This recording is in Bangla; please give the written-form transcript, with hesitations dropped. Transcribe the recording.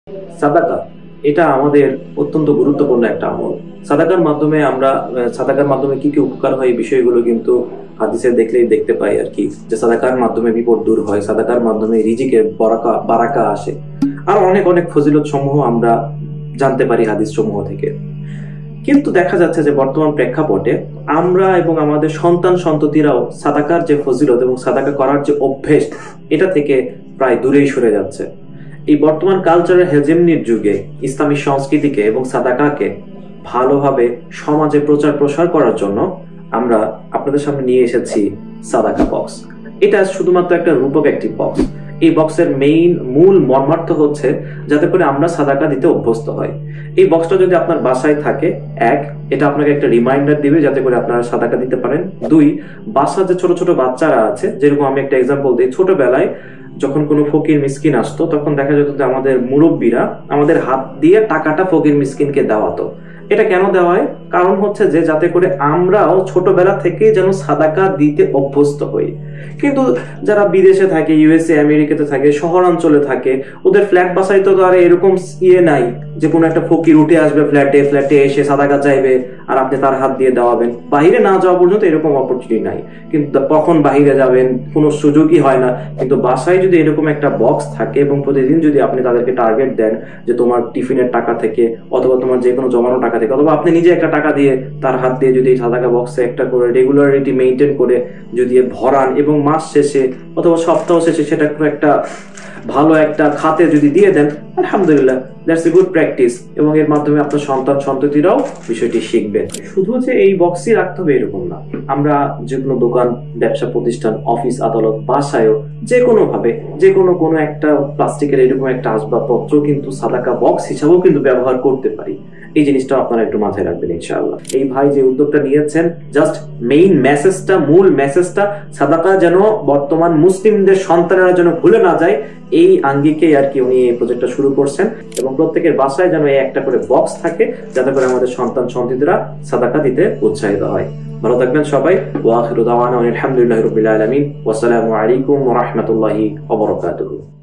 সাদাকা এটা আমাদের অত্যন্ত গুরুত্বপূর্ণ একটা আমল। সাদাকার মাধ্যমে কি কি উপকার হয় এই বিষয়গুলো কিন্তু হাদিসে দেখলেই দেখতে পাই আর কি, যে সাদাকার মাধ্যমে বিপদ দূর হয়, সাদাকার মাধ্যমে রিজিকের বারাকা আসে, আর অনেক অনেক ফজিলত সমূহ আমরা জানতে পারি হাদিস সমূহ থেকে। কিন্তু দেখা যাচ্ছে যে বর্তমান প্রেক্ষাপটে আমরা এবং আমাদের সন্তান সন্ততিরাও সাদাকার যে ফজিলত এবং সাদাকা করার যে অভ্যেস, এটা থেকে প্রায় দূরেই সরে যাচ্ছে। এই বর্তমান কালচারের হেজেমনির যুগে ইসলামী সংস্কৃতিকে এবং সাদাকাকে ভালোভাবে সমাজে প্রচার প্রসার করার জন্য আমরা আপনাদের সামনে নিয়ে এসেছি সাদাকা বক্স। এটা শুধুমাত্র একটা রূপক একটি বক্স। এই বক্সের মূল মর্মার্থ হচ্ছে যাতে করে আমরা সাদাকা দিতে অভ্যস্ত হয়। এই বক্সটা যদি আপনার বাসায় থাকে, এটা আপনাকে একটা রিমাইন্ডার দিবে যাতে করে আপনারা সাদাকা দিতে পারেন। 2, বাসা যে ছোট ছোট বাচ্চারা আছে, যেরকম আমি একটা এক্সাম্পল দিই, ছোটবেলায় যখন কোনো ফকির মিসকিন আসতো তখন দেখা যেত যে আমাদের মুরব্বীরা আমাদের হাত দিয়ে টাকাটা ফকির মিসকিনকে দেওয়াতো। এটা কেন দেওয়া হয়? কারণ হচ্ছে যে যাতে করে আমরাও ছোটবেলা থেকে যেন সাদাকা দিতে অভ্যস্ত হই। কিন্তু যারা বিদেশে থাকে, ইউএসএ আমেরিকাতে থাকে, শহরাঞ্চলে থাকে, ওদের ফ্ল্যাট বাসায় তো আর এরকম নাই যে কোনো একটা ফকির উঠে আসবে ফ্ল্যাটে এসে সাদাকা চাইবে আর আপনি তার হাত দিয়ে দেওয়াবেন। বাহিরে না যাওয়া পর্যন্ত এরকম অপরচুনিটি নাই, কিন্তু কখন বাহিরে যাবেন কোনো সুযোগই হয় না। কিন্তু বাসায় যদি এরকম একটা বক্স থাকে এবং প্রতিদিন যদি আপনি তাদেরকে টার্গেট দেন যে তোমার টিফিনের টাকা থেকে অথবা তোমার যে কোনো জমানো টাকা থেকে অথবা আপনি নিজে একটা টাকা দিয়ে তার হাত দিয়ে যদি সাদাকা বক্সে একটা করে রেগুলারিটি মেনটেন করে যদি ভরান এবং মাস শেষে অথবা সপ্তাহ শেষে সেটা একটা ভালো একটা খাতে যদি দিয়ে দেন, আলহামদুলিল্লাহ, দ্যাটস এ গুড প্র্যাকটিস। এবং এর মাধ্যমে আপনার সন্তান সন্ততিরাও বিষয়টি শিখবে। শুধু যে এই বক্সই রাখতে হবে এরকম না, আমরা যে কোনো দোকান, ব্যবসা প্রতিষ্ঠান, অফিস আদালত, বাসায়ও যে কোনো ভাবে যে কোনো একটা প্লাস্টিকের এরকম একটা আসবাবপত্র কিন্তু সাদাকা বক্স হিসাবেও কিন্তু ব্যবহার করতে পারি। এই জিনিসটা আপনারা একটু মাথায় রাখবেন ইনশাআল্লাহ। এই ভাই যে উদ্যোগটা নিয়েছেন, জাস্ট মূল মেসেজটা সাদাকা যেন বর্তমান মুসলিমদের সন্তানেরা যেন ভুলে না যায়, এই আঙ্গিকে আর কি উনি এই প্রজেক্টটা শুরু করছেন। এবং প্রত্যেকের বাসায় যেন এই একটা করে বক্স থাকে যাতে করে আমাদের সন্তান সন্ততিরা সাদাকা দিতে উৎসাহিত হয়। ভালো থাকবেন সবাই। ওয়া আখিরু দাওয়ানা আলহামদুলিল্লাহি রাব্বিল আলামিন। ওয়া আসসালামু আলাইকুম ওয়া রাহমাতুল্লাহি ওয়া বারাকাতুহু।